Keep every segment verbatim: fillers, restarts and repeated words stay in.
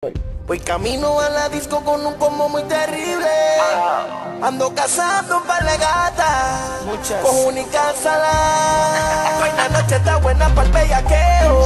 Voy camino a la disco con un combo muy terrible. Ando cazando para la gata, muchas con única sala. Hoy la noche está buena para el bellaqueo.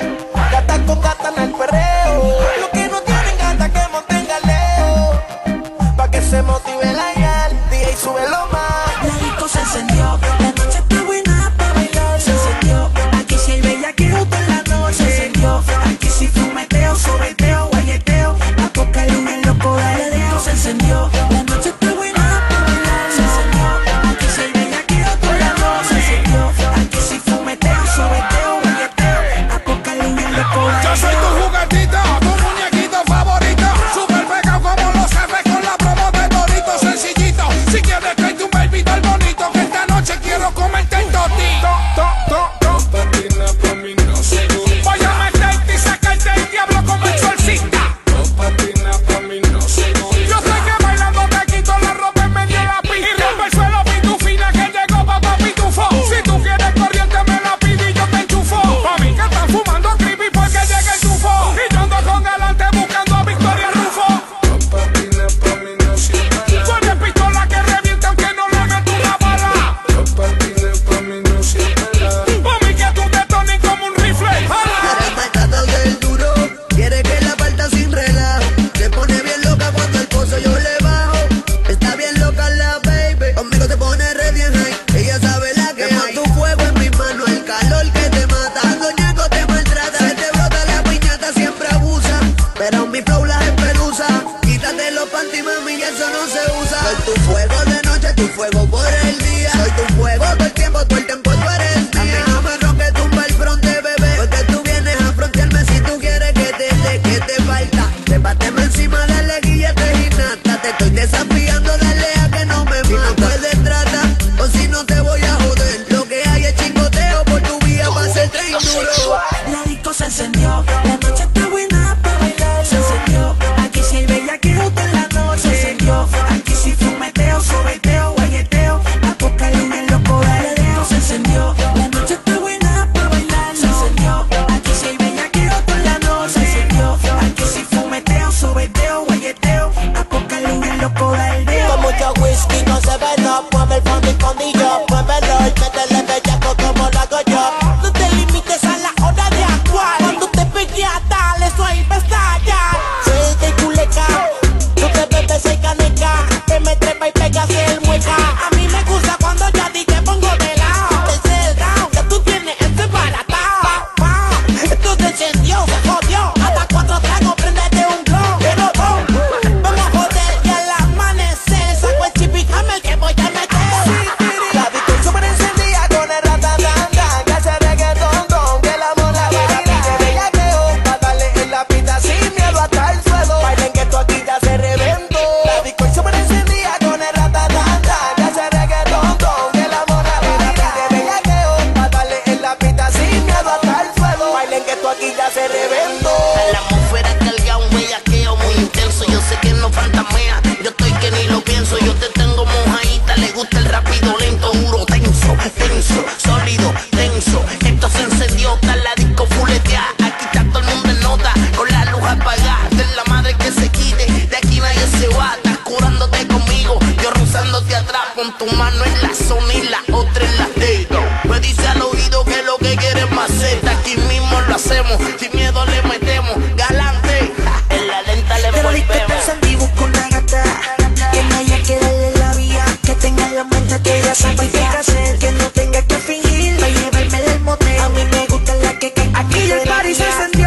Gata con gata en el perreo. Los que no tienen gata que monten galeo, pa' que se motive la yal. D J súbelo más. La disco se encendió, la noche está buena para bailar. Se encendió, aquí si el bellaqueo toda la noche. Se encendió, aquí si fumeteo, sobeteo, guayeteo. Apocalipsis el loco dale dedo. Se encendió, la noche está buena para bailar. Se encendió, aquí si el bellaqueo toda la noche. Se encendió, aquí si fumeteo, sobeteo, guayeteo. Apocalipsis el loco dale dedo. Yo soy tu juguetito, tu muñequito favorito. Super pegado como los jefes con la promo de Dorito. Sencillito, si quieres traerte un baby del bonito, que esta noche quiero comerte el totito. To, to, to. Patina pa' mí no se gusta. Voy a meterte y sacarte el diablo como el solcita. No patina pa' mí no se gusta. Yo sé que bailando te quito la ropa en medio de la pista y rompe el suelo pitufina que llegó papá pitufo. Si tú quieres corriente me la pido y yo te enchufo. Pa' mí que están fumando creepy porque llega el tufo. Y yo ando con delante buscando a Victoria Rufo. No patina pa' mí no se gusta. Soy de pistola que revienta aunque no le meto una bala. No patina pa' mí no se gusta. Pa' mí que tú te tones como un rifle. ¡Hala! Eres batata del duro, quiere que la parta sin relajo. Se pone bien loca cuando el pozo yo le bajo. Está bien loca la baby, conmigo se pone re bien high. Ella sabe la que hay. Tu fuego en mis manos, el calor que te mata. Cuando llego te maltrata, se te brota la piñata, siempre abusa. Pero mi flow la espeluza. Quítate los panty mami, y eso no se usa. Soy tu fuego de noche, tu fuego por el día. Soy tu fuego todo el tiempo, todo el tiempo tú eres mía. A mí no me roque tumba el fronte, bebé, porque tú vienes a frontearme si tú quieres que te dé, que te falta. Debáteme encima, dale guillete y nata. Te estoy desafiando, dale a que no me matas. Si no puedes tratar, o si no te voy a joder. Lo que hay es chingoteo por tu vía, va a ser tren duro. La disco se encendió, la noche está buena para bailar. Se encendió, aquí si el bellaqueo toda la noche. Se encendió, aquí si fumeteo, sobeteo, guayeteo. Apocalipsis el loco dale dedo. Se encendió, la noche está buena para bailar. Se encendió, aquí si el bellaqueo toda la noche. Se encendió, aquí si fumeteo, sobeteo, guayeteo. Apocalipsis el loco dale dedo. Con mucho whisky no se ve, no. Mueve el fondo y condillo, muévelo y métele bellaco como lo hago yo. No te limites a la hora de actuar. Cuando te pegue a dale, soy bestallar. Soy de culeca, tú te bebes y caneca. Te me trepa y pegas el mueca. A mí me gusta cuando yo a ti te pongo de lado. Desde el down, que tú tienes este baratao. Esto se encendió, se jodió. Hasta cuatro tragos, prendete un glow. Pero boom, vamos a joder y al amanecer. Saco el chip y hammer que voy a meter. La disco súper encendida con el ratatanda. Que hace reggaetón, don, que la mola baila. De bellaqueo, pa' darle en la pista sin miedo hasta el suelo. Bailen que esto aquí ya se reventó. La disco súper encendida con el ratatanda. Que hace reggaetón, don, que la mola baila. De bellaqueo, pa' darle en la pista sin miedo hasta el suelo. Bailen que esto aquí ya se reventó. La atmósfera carga un bellaqueo muy intenso. Yo sé que no fantasmea, yo estoy que ni lo pienso. Yo te tengo mojadita, le gusta el rápido, lento, duro, tenso, tenso, sólido, tenso. Esto se encendió, está la disco fuletea. Aquí está todo el mundo en nota, con la luz apagada. De la madre que se quite, de aquí nadie se va. Estás curándote conmigo, yo rozándote atrás. Con tu mano en la zona y la otra en la dedo. Me dice al oído que lo que quieres maceta. Aquí mismo lo hacemos, sin miedo le metemos. Galante, en la lenta le Pero ahorita te volvemos. encendí, busco una gata que no haya que darle la vía, que tenga la mente que ella sepa qué hacer, que no tenga que fingir, pa' llevarme del motel. A mí me gusta la que cae. Aquí el party se encendió.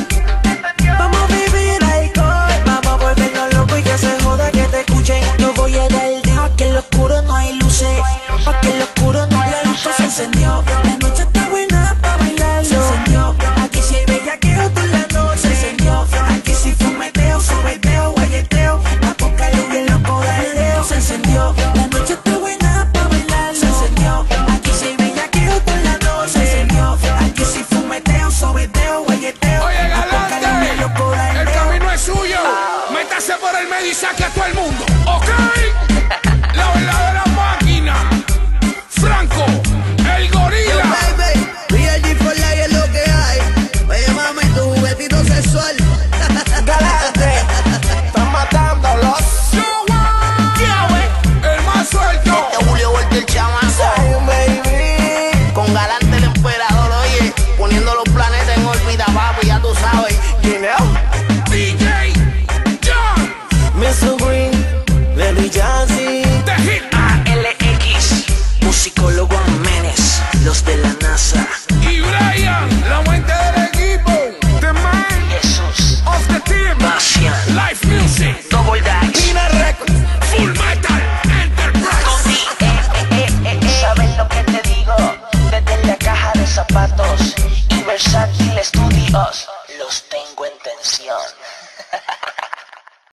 Vamos a vivir alcohol, vamos a volvernos locos y que se joda que te escuchen. Yo voy a dar el dedo, que en lo oscuro no hay luces, pa' que en lo oscuro no la luz se encendió. La noche está buena pa' bailar. Se encendió, aquí si el bellaqueo toda la noche. Se encendió, aquí si fumeteo, sobeteo, guayeteo. Apocalipsis el loco dale dedo. Se encendió, la noche está buena pa' bailar. Se encendió, aquí si el bellaqueo toda la noche. Se encendió, aquí si fumeteo, sobeteo, guayeteo. Oye, Apocalipsis el loco galante, dale el dedo. camino es suyo. Métase por el medio y saque a todo el mundo, ¿ok?